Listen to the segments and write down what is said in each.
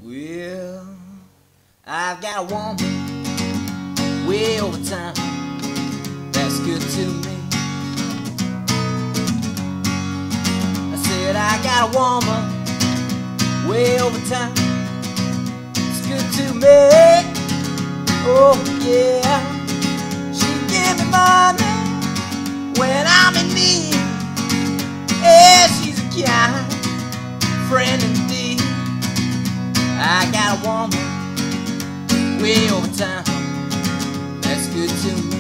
Well, I've got a woman way over time that's good to me. I said I got a woman way over time that's good to me. Oh yeah, she give me money when I'm in need. Yeah, she's a kind friend indeed. I got a woman way over time that's good to me.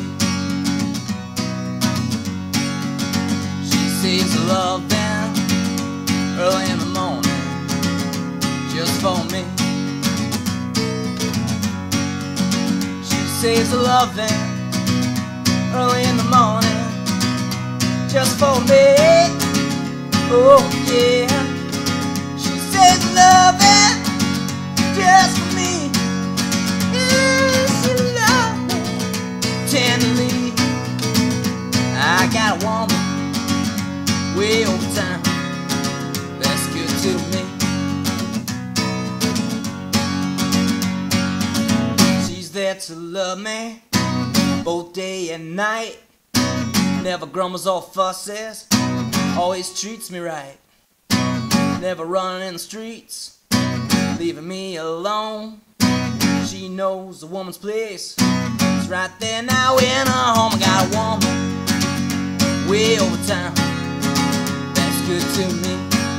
She saves her love down early in the morning just for me. She saves her love down early in the morning just for me. Oh yeah, she saves her love down just for me. Yeah, she loves me tenderly. I got a woman way over time that's good to me. She's there to love me both day and night. Never grumbles or fusses, always treats me right. Never running in the streets, leaving me alone. She knows a woman's place, it's right there now in her home. I got a woman way over time that's good to me.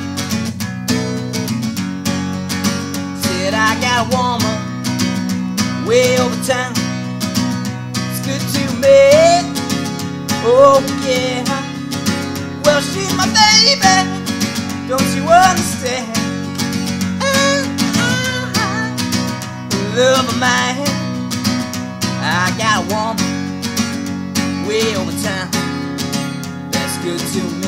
Said I got a woman way over time, it's good to me. Oh yeah, well she's my baby, don't you understand? Love of mine, I got a woman way over time that's good to me.